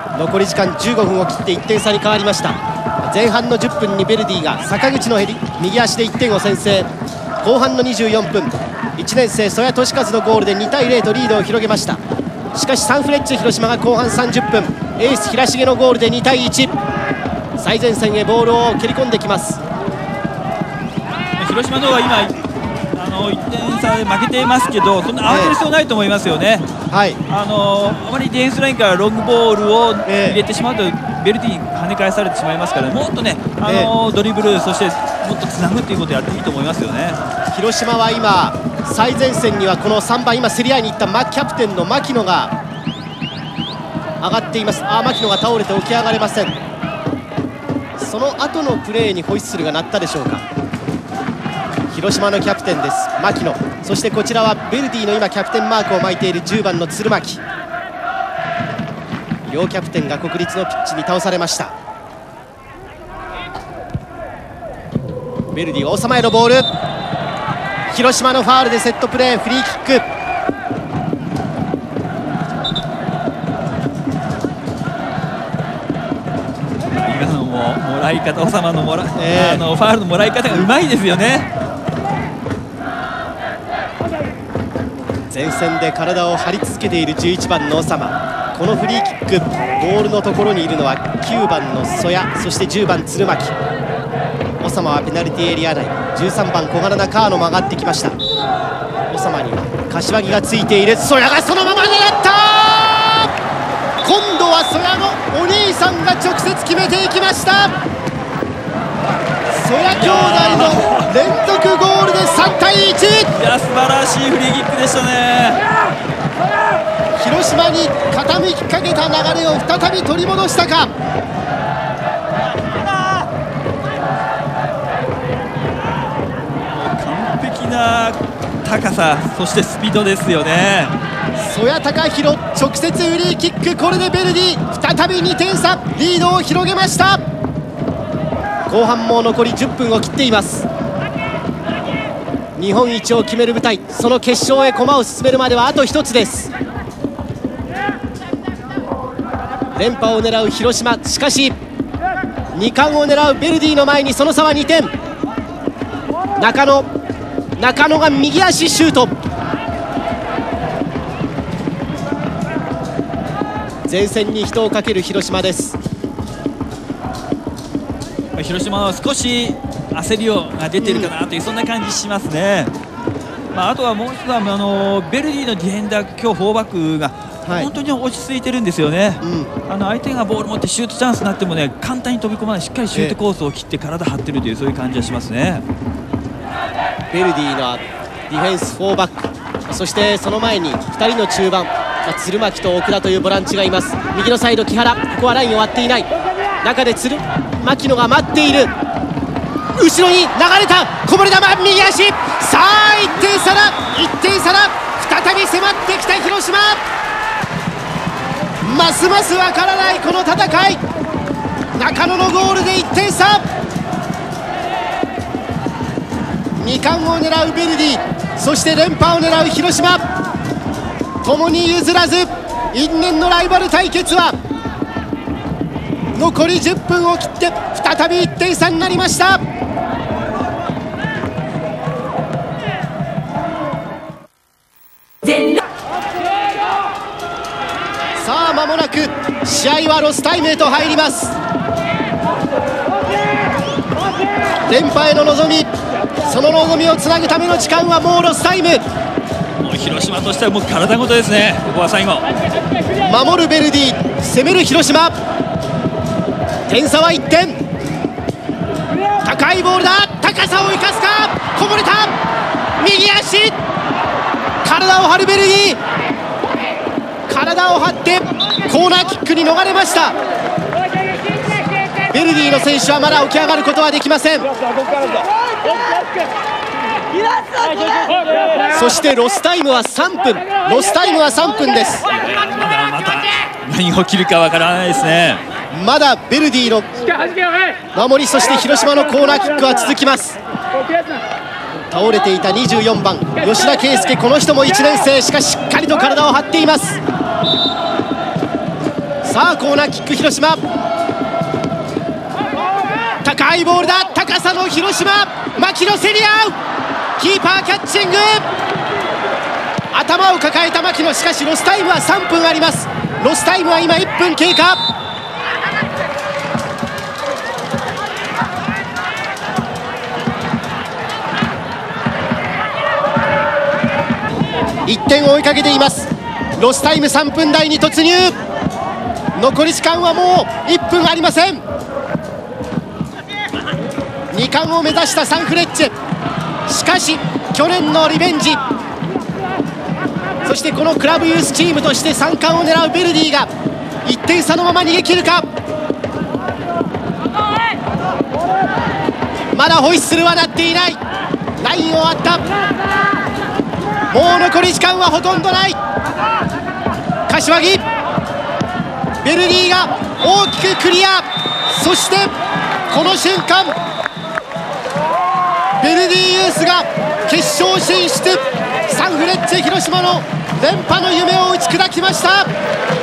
残り時間15分を切って1点差に変わりました。前半の10分にベルディが坂口のヘディ右足で1点を先制。後半の24分、1年生曽谷俊和のゴールで2対0とリードを広げました。しかしサンフレッチェ広島が後半30分、エース平重のゴールで2対1、最前線へボールを蹴り込んできます。 広島の方は今1点差で負けていますけど、そんな慌てる必要ないと思いますよね。あまりディフェンスラインからロングボールを入れてしまうとベルディに跳ね返されてしまいますから、もっとねドリブル、そしてもっとつなぐということをやっていいと思いますよね。 広島は今最前線にはこの3番、今競り合いに行ったキャプテンの牧野が上がっています。牧野が倒れて起き上がれません。その後のプレーにホイッスルが鳴ったでしょうか。広島のキャプテンです牧野、そしてこちらはベルディの今キャプテンマークを巻いている10番の鶴巻。両キャプテンが国立のピッチに倒されました。ベルディは収まえのボール、広島のファウルでセットプレー、フリーキック。 今のもらい方、長間のファウルのもらい方がうまいですよね。 前線で体を張り続けている11番の長間、このフリーキック、ボールのところにいるのは9番の曽谷、そして10番鶴巻。長間はペナルティーエリア内、13番小柄な川野も上がってきました。長間には柏木がついている。曽谷がそのまま狙った。今度は曽谷のお兄さんが直接決めていきました。曽谷兄弟の連続ゴールで3対1。 いや、素晴らしいフリーキックでしたね。 広島に傾きかけた流れを再び取り戻したか。 完璧な高さ、そしてスピードですよね。 曽谷貴弘直接フリーキック、これでベルディ再び2点差リードを広げました。後半も残り10分を切っています。日本一を決める舞台、その決勝へ駒を進めるまではあと1つです。連覇を狙う広島、しかし2冠を狙うベルディの前にその差は2点。中野が右足シュート。前線に人をかける広島です。 広島は少し焦りが出ているかなという、そんな感じしますね。あとはもう一つはベルディのディフェンダー、今日4バックが本当に落ち着いてるんですよね。相手がボール持ってシュートチャンスになってもね、簡単に飛び込まない、しっかりシュートコースを切って体張ってるという、そういう感じがしますね。 ベルディのディフェンス4バック、そしてその前に2人の中盤、鶴巻と奥田というボランチがいます。右のサイド木原、ここはラインを割っていない。中で牧野が待っている。後ろに流れたこぼれ球、右足。さあ1点差だ、1点差だ。再び迫ってきた広島。ますますわからないこの戦い。中野のゴールで1点差。2冠を狙うベルディ、そして連覇を狙う広島、共に譲らず因縁のライバル対決は残り10分を切って再び1点差になりました。さあ間もなく試合はロスタイムへと入ります。連覇への望み、その望みをつなぐための時間はもうロスタイム。 もう広島としてはもう体ごとですね。ここは最後守るベルディ、攻める広島。点差は1点。高いボールだ、高さを生かすか、こぼれた。右足、体を張るベルディ、体を張ってコーナーキックに逃れました。ベルディの選手はまだ起き上がることはできません。そしてロスタイムは3分、ロスタイムは3分です。 また何が起きるかわからないですね。 まだベルディの守り、そして広島のコーナーキックは続きます。倒れていた24番吉田圭佑、この人も1年生、しかししっかりと体を張っています。 さあコーナーキック広島、高いボールだ、高さの広島、牧野競り合う、キーパーキャッチング、頭を抱えた牧野、しかしロスタイムは3分あります。ロスタイムは今1分経過。1点を追いかけています。ロスタイム3分台に突入、残り時間はもう1分ありません。2冠を目指したサンフレッチェ、しかし去年のリベンジ、そしてこのクラブユースチームとして3冠を狙うベルディが1点差のまま逃げ切るか。まだホイッスルは鳴っていない。ラインを割った。もう残り時間はほとんどない。柏木、ベルディが大きくクリア。そしてこの瞬間ベルディユースが決勝進出、サンフレッチェ広島の連覇の夢を打ち砕きました。